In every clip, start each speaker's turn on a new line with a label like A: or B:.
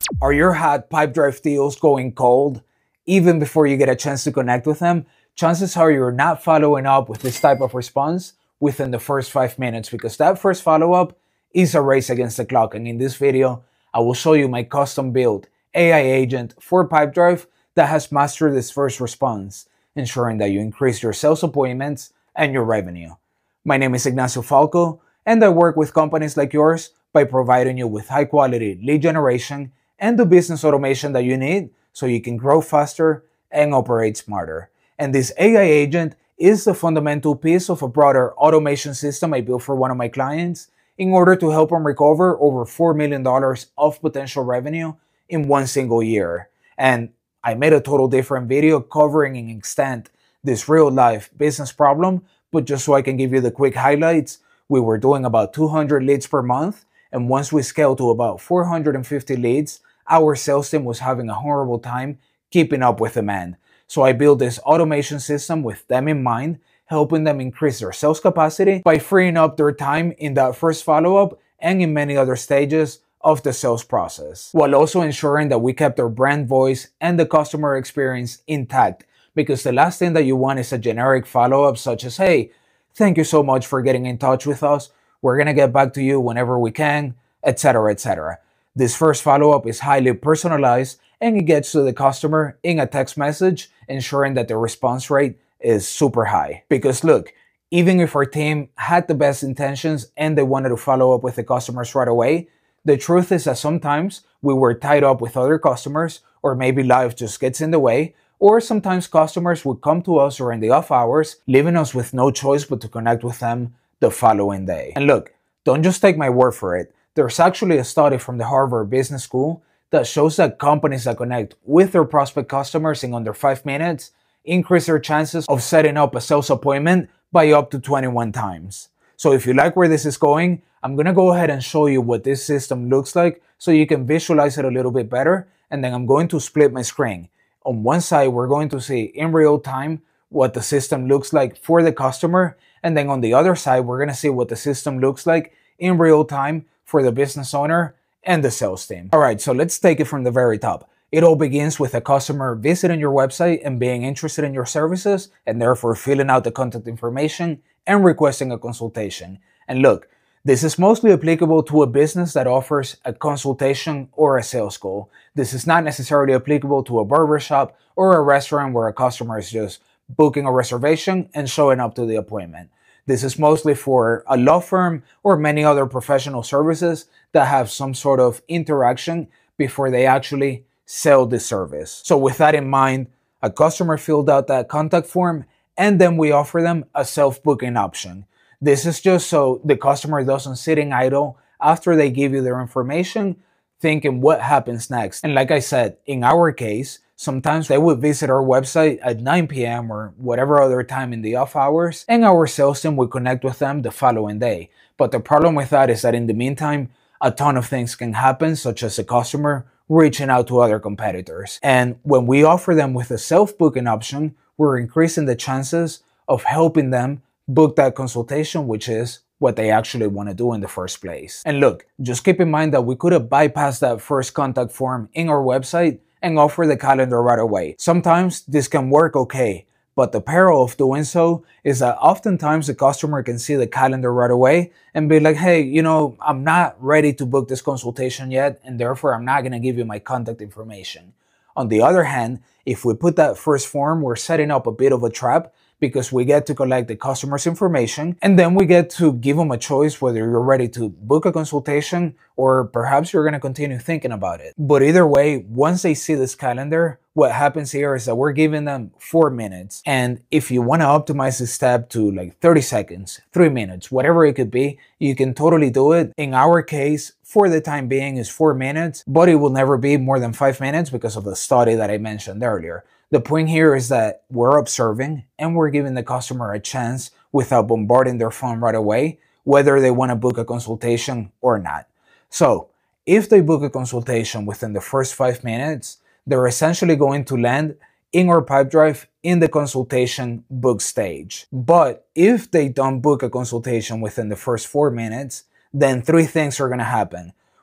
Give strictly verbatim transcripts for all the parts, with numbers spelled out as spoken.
A: Are your hot Pipedrive deals going cold? Even before you get a chance to connect with them, chances are you're not following up with this type of response within the first five minutes because that first follow-up is a race against the clock. And in this video, I will show you my custom-built A I agent for Pipedrive that has mastered this first response, ensuring that you increase your sales appointments and your revenue. My name is Ignacio Falco, and I work with companies like yours by providing you with high-quality lead generation and the business automation that you need so you can grow faster and operate smarter. And this A I agent is the fundamental piece of a broader automation system I built for one of my clients in order to help them recover over four million dollars of potential revenue in one single year. And I made a total different video covering in extent this real-life business problem, but just so I can give you the quick highlights, we were doing about two hundred leads per month, and once we scaled to about four hundred fifty leads, our sales team was having a horrible time keeping up with demand. So I built this automation system with them in mind, helping them increase their sales capacity by freeing up their time in that first follow-up and in many other stages of the sales process, while also ensuring that we kept our brand voice and the customer experience intact. Because the last thing that you want is a generic follow-up such as, hey, thank you so much for getting in touch with us. We're going to get back to you whenever we can, et cetera, et cetera. This first follow-up is highly personalized and it gets to the customer in a text message, ensuring that the response rate is super high. Because look, even if our team had the best intentions and they wanted to follow up with the customers right away, the truth is that sometimes we were tied up with other customers, or maybe life just gets in the way, or sometimes customers would come to us during the off hours, leaving us with no choice but to connect with them the following day. And look, don't just take my word for it. There's actually a study from the Harvard Business School that shows that companies that connect with their prospect customers in under five minutes increase their chances of setting up a sales appointment by up to twenty-one times. So if you like where this is going, I'm going to go ahead and show you what this system looks like so you can visualize it a little bit better. And then I'm going to split my screen. On one side, we're going to see in real time what the system looks like for the customer. And then on the other side, we're going to see what the system looks like in real time for the business owner and the sales team. All right, so let's take it from the very top. It all begins with a customer visiting your website and being interested in your services, and therefore filling out the contact information and requesting a consultation. And look, this is mostly applicable to a business that offers a consultation or a sales call. This is not necessarily applicable to a barbershop or a restaurant where a customer is just booking a reservation and showing up to the appointment. This is mostly for a law firm or many other professional services that have some sort of interaction before they actually sell the service. So with that in mind, a customer filled out that contact form and then we offer them a self-booking option. This is just so the customer doesn't sitting idle after they give you their information thinking what happens next. And like I said, in our case, sometimes they would visit our website at nine p m or whatever other time in the off hours, and our sales team would connect with them the following day. But the problem with that is that in the meantime, a ton of things can happen, such as a customer reaching out to other competitors. And when we offer them with a self-booking option, we're increasing the chances of helping them book that consultation, which is what they actually want to do in the first place. And look, just keep in mind that we could have bypassed that first contact form in our website and offer the calendar right away. Sometimes this can work okay, but the peril of doing so is that oftentimes the customer can see the calendar right away and be like, hey, you know, I'm not ready to book this consultation yet, and therefore I'm not going to give you my contact information. On the other hand, if we put that first form, we're setting up a bit of a trap because we get to collect the customer's information and then we get to give them a choice whether you're ready to book a consultation or perhaps you're going to continue thinking about it. But either way, once they see this calendar, what happens here is that we're giving them four minutes. And if you want to optimize this step to like thirty seconds, three minutes, whatever it could be, you can totally do it. In our case, for the time being is four minutes, but it will never be more than five minutes because of the study that I mentioned earlier. The point here is that we're observing and we're giving the customer a chance without bombarding their phone right away, whether they want to book a consultation or not. So if they book a consultation within the first five minutes, they're essentially going to land in our Pipedrive in the consultation book stage. But if they don't book a consultation within the first four minutes, then three things are going to happen.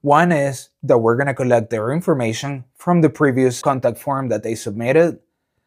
A: One is that we're going to collect their information from the previous contact form that they submitted.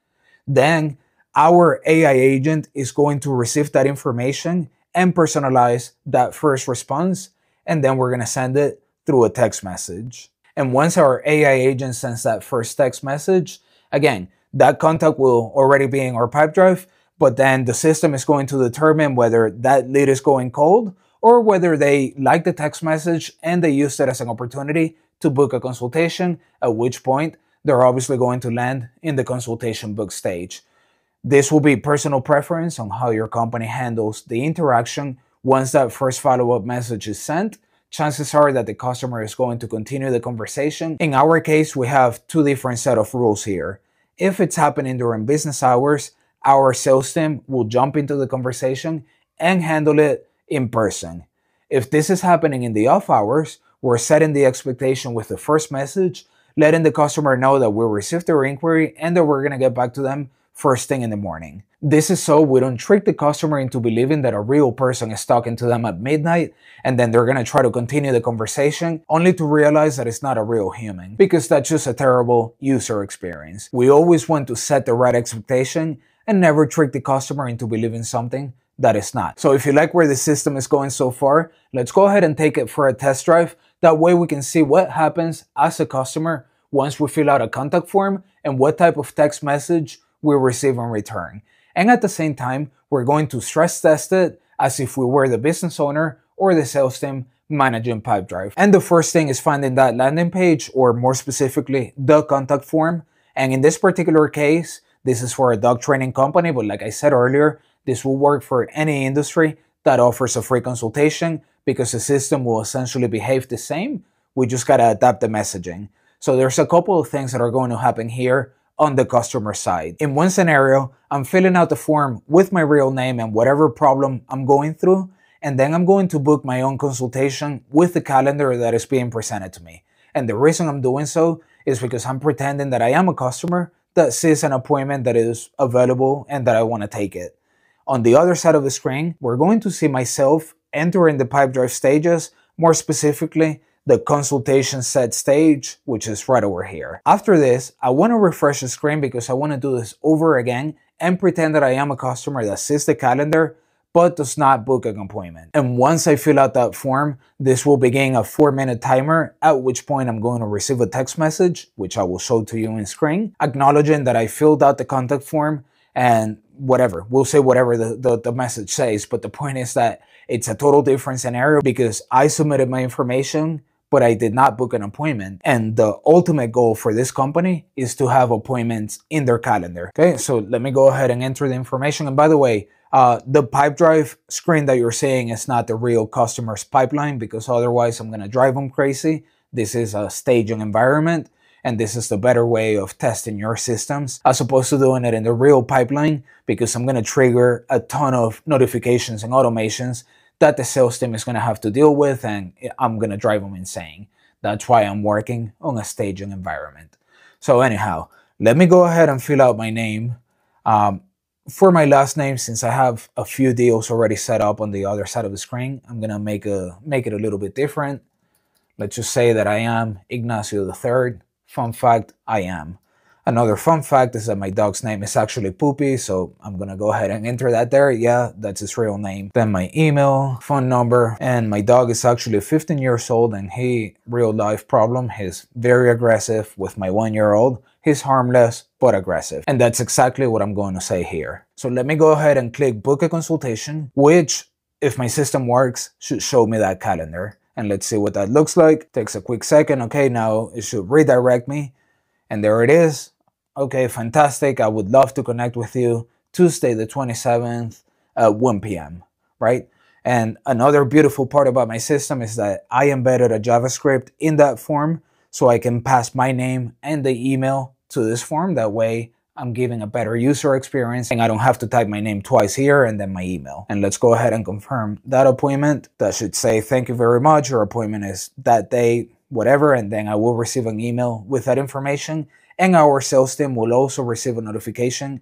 A: Then our A I agent is going to receive that information and personalize that first response, and then we're going to send it through a text message. And once our A I agent sends that first text message, again, that contact will already be in our Pipedrive, but then the system is going to determine whether that lead is going cold or whether they like the text message and they used it as an opportunity to book a consultation, at which point they're obviously going to land in the consultation book stage. This will be personal preference on how your company handles the interaction once that first follow-up message is sent. Chances are that the customer is going to continue the conversation. In our case, we have two different set of rules here. If it's happening during business hours, our sales team will jump into the conversation and handle it in person. If this is happening in the off hours, we're setting the expectation with the first message, letting the customer know that we'll receive their inquiry and that we're going to get back to them first thing in the morning. This is so we don't trick the customer into believing that a real person is talking to them at midnight and then they're going to try to continue the conversation only to realize that it's not a real human, because that's just a terrible user experience. We always want to set the right expectation and never trick the customer into believing something that is not. So if you like where the system is going so far, let's go ahead and take it for a test drive. That way we can see what happens as a customer once we fill out a contact form and what type of text message we receive in return. And at the same time, we're going to stress test it as if we were the business owner or the sales team managing Pipedrive. And the first thing is finding that landing page, or more specifically, the contact form. And in this particular case, this is for a dog training company, but like I said earlier, this will work for any industry that offers a free consultation because the system will essentially behave the same. We just gotta adapt the messaging. So there's a couple of things that are going to happen here on the customer side. In one scenario, I'm filling out the form with my real name and whatever problem I'm going through, and then I'm going to book my own consultation with the calendar that is being presented to me. And the reason I'm doing so is because I'm pretending that I am a customer that sees an appointment that is available and that I want to take it. On the other side of the screen, we're going to see myself entering the Pipedrive stages, more specifically, the consultation set stage, which is right over here. After this, I want to refresh the screen because I want to do this over again and pretend that I am a customer that sees the calendar but does not book an appointment. And once I fill out that form, this will begin a four minute timer, at which point I'm going to receive a text message, which I will show to you in screen, acknowledging that I filled out the contact form and whatever, we'll say whatever the, the, the message says, but the point is that it's a total different scenario because I submitted my information but I did not book an appointment. And the ultimate goal for this company is to have appointments in their calendar. Okay, so let me go ahead and enter the information. And by the way, uh, the Pipedrive screen that you're seeing is not the real customer's pipeline, because otherwise I'm gonna drive them crazy. This is a staging environment, and this is the better way of testing your systems as opposed to doing it in the real pipeline, because I'm gonna trigger a ton of notifications and automations that the sales team is going to have to deal with, and I'm going to drive them insane. That's why I'm working on a staging environment. So anyhow, let me go ahead and fill out my name. Um, for my last name, since I have a few deals already set up on the other side of the screen, I'm going to make a make it a little bit different. Let's just say that I am Ignacio the third. Fun fact, I am. Another fun fact is that my dog's name is actually Poopy, so I'm gonna go ahead and enter that there. Yeah, that's his real name. Then my email, phone number, and my dog is actually fifteen years old, and he, real life problem, he's very aggressive with my one year old. He's harmless, but aggressive. And that's exactly what I'm going to say here. So let me go ahead and click book a consultation, which, if my system works, should show me that calendar. And let's see what that looks like. Takes a quick second. Okay, now it should redirect me. And there it is. Okay, fantastic. I would love to connect with you Tuesday the twenty-seventh at one p m, right? And another beautiful part about my system is that I embedded a JavaScript in that form so I can pass my name and the email to this form. That way I'm giving a better user experience and I don't have to type my name twice here and then my email. And let's go ahead and confirm that appointment. That should say, thank you very much. Your appointment is that day, whatever. And then I will receive an email with that information. And our sales team will also receive a notification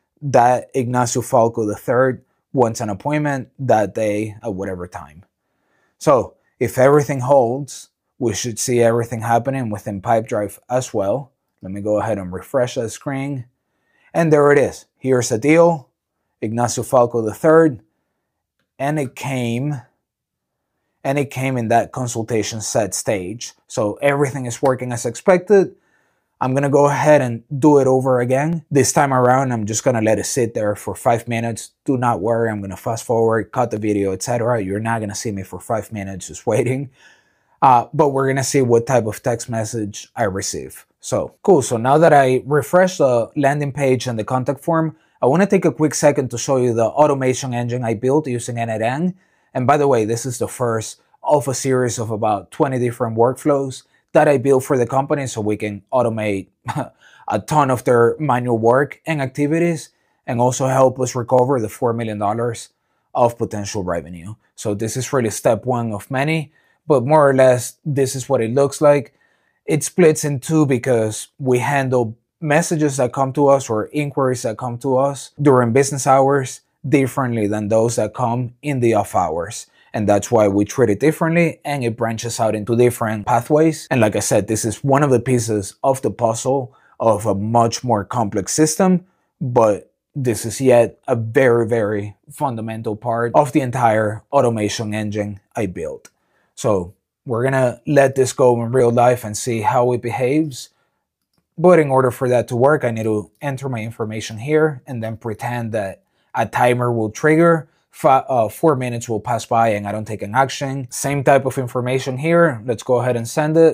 A: that Ignacio Falco the third wants an appointment that day at whatever time. So if everything holds, we should see everything happening within Pipedrive as well. Let me go ahead and refresh that screen. And there it is. Here's a deal, Ignacio Falco the third, and it came, and it came in that consultation set stage. So everything is working as expected. I'm gonna go ahead and do it over again. This time around, I'm just gonna let it sit there for five minutes. Do not worry, I'm gonna fast forward, cut the video, et cetera. You're not gonna see me for five minutes just waiting. Uh, but we're gonna see what type of text message I receive. So cool, so now that I refreshed the landing page and the contact form, I wanna take a quick second to show you the automation engine I built using n eight n. And by the way, this is the first of a series of about twenty different workflows that I built for the company so we can automate a ton of their manual work and activities and also help us recover the four million dollars of potential revenue. So this is really step one of many, but more or less, this is what it looks like. It splits in two because we handle messages that come to us or inquiries that come to us during business hours differently than those that come in the off hours. And that's why we treat it differently, and it branches out into different pathways. And like I said, this is one of the pieces of the puzzle of a much more complex system, but this is yet a very, very fundamental part of the entire automation engine I built. So we're gonna let this go in real life and see how it behaves. But in order for that to work, I need to enter my information here and then pretend that a timer will trigger. Five, uh, four minutes will pass by and I don't take an action. Same type of information here. Let's go ahead and send it.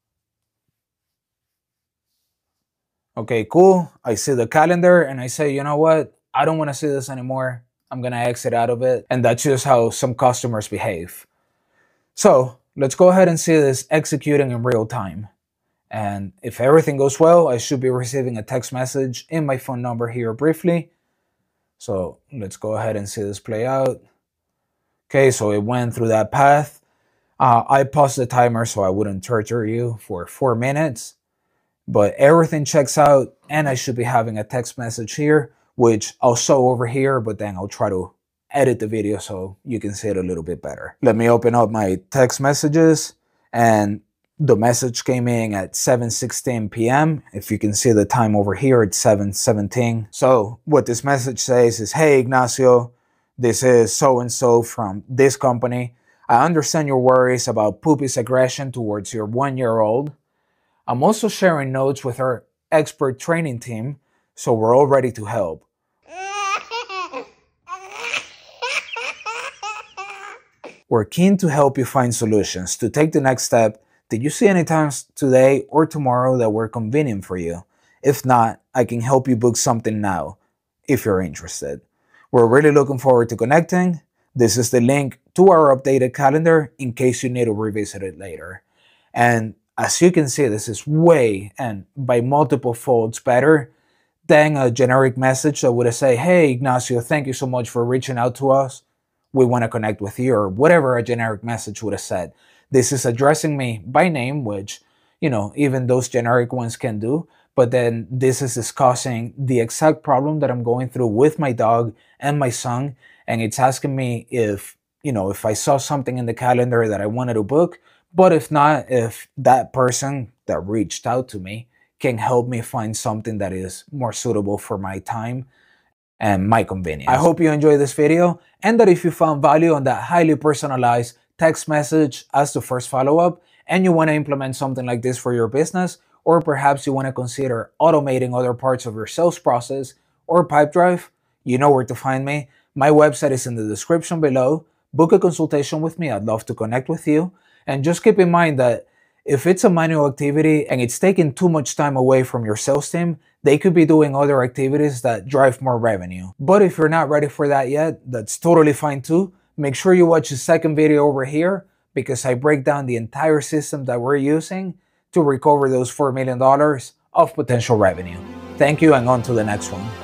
A: Okay, cool. I see the calendar and I say, you know what? I don't want to see this anymore. I'm going to exit out of it. And that's just how some customers behave. So let's go ahead and see this executing in real time. And if everything goes well, I should be receiving a text message in my phone number here briefly. So let's go ahead and see this play out. Okay, so it went through that path. Uh, I paused the timer so I wouldn't torture you for four minutes. But everything checks out and I should be having a text message here, which I'll show over here, but then I'll try to edit the video so you can see it a little bit better. Let me open up my text messages, and the message came in at seven sixteen p m If you can see the time over here, it's seven seventeen. So what this message says is, hey Ignacio, this is so-and-so from this company. I understand your worries about Poopy's aggression towards your one-year-old. I'm also sharing notes with our expert training team, so we're all ready to help. We're keen to help you find solutions to take the next step. Did you see any times today or tomorrow that were convenient for you? If not, I can help you book something now, if you're interested. We're really looking forward to connecting. This is the link to our updated calendar in case you need to revisit it later. And as you can see, this is way and by multiple folds better than a generic message that would say, hey Ignacio, thank you so much for reaching out to us. We want to connect with you, or whatever a generic message would have said. This is addressing me by name, which, you know, even those generic ones can do. But then this is discussing the exact problem that I'm going through with my dog and my son. And it's asking me if, you know, if I saw something in the calendar that I wanted to book. But if not, if that person that reached out to me can help me find something that is more suitable for my time and my convenience. I hope you enjoyed this video, and that if you found value on that highly personalized text message as the first follow-up, and you want to implement something like this for your business, or perhaps you want to consider automating other parts of your sales process or Pipedrive, you know where to find me. My website is in the description below. Book a consultation with me. I'd love to connect with you. And just keep in mind that if it's a manual activity and it's taking too much time away from your sales team, they could be doing other activities that drive more revenue. But if you're not ready for that yet, that's totally fine too. Make sure you watch the second video over here because I break down the entire system that we're using to recover those four million dollars of potential revenue. Thank you, and on to the next one.